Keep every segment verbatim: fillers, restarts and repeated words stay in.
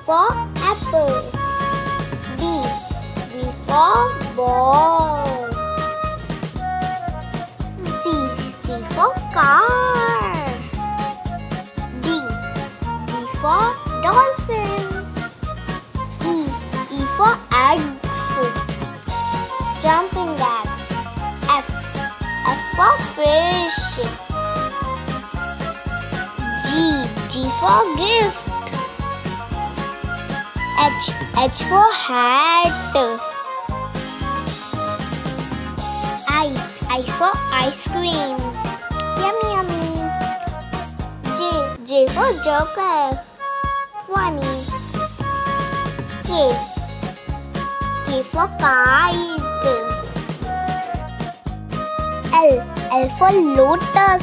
for apple. B. B for ball. C. C for car. D. D for dolphin. E. E for eggs. Jumping eggs. F. F for fish. G. G for gift. H. H for hat. I. I for ice cream. Yummy yummy. J. J for joker. Funny. K. K for kite. L. L for lotus.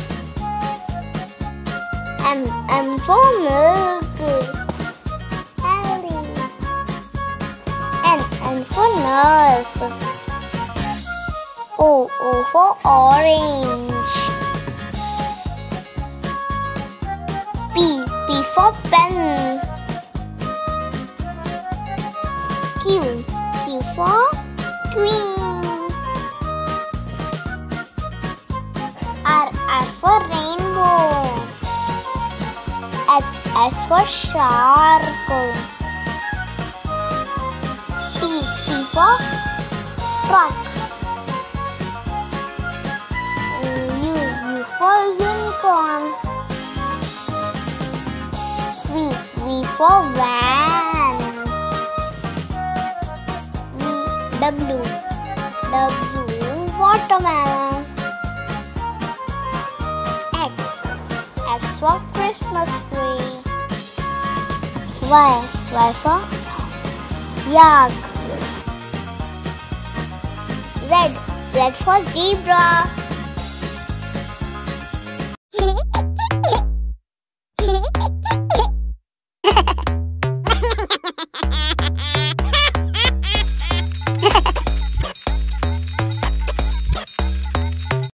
M. M for milk. Harry. N. N for nurse. O. O for orange. P. P for pen. Q. Q for queen. R. R for rainbow. S. S for shark. T. T for truck. U. U for unicorn. V. V for van. V. W. W. Watermelon. X. X for Christmas tree. Y. Y for yak. Z. Z for zebra.